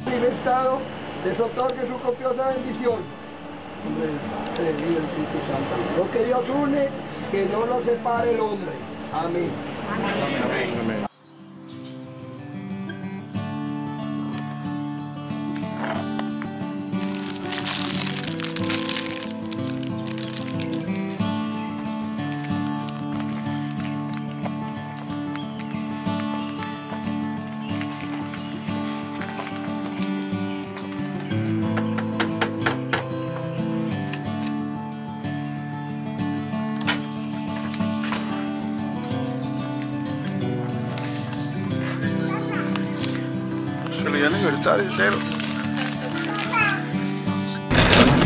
Estado les otorgue su copiosa bendición. Del Espíritu Santo. Lo que Dios une, que no lo separe el hombre. Amén. Amén. Amén. Feliz aniversario, cero.